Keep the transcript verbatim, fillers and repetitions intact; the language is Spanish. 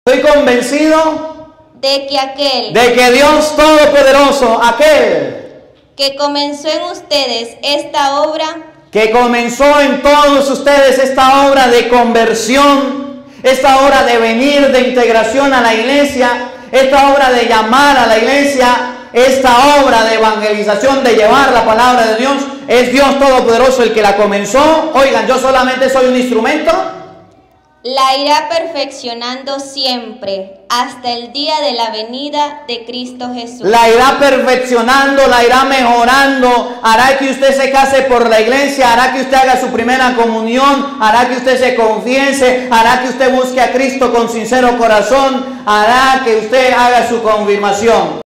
Estoy convencido de que aquel de que Dios Todopoderoso, aquel que comenzó en ustedes esta obra, que comenzó en todos ustedes esta obra de conversión, esta obra de venir, de integración a la iglesia, esta obra de llamar a la iglesia, esta obra de evangelización, de llevar la palabra de Dios, es Dios Todopoderoso el que la comenzó. Oigan, yo solamente soy un instrumento. la irá perfeccionando siempre hasta el día de la venida de Cristo Jesús. La irá perfeccionando, la irá mejorando, hará que usted se case por la iglesia, hará que usted haga su primera comunión, hará que usted se confiese, hará que usted busque a Cristo con sincero corazón, hará que usted haga su confirmación.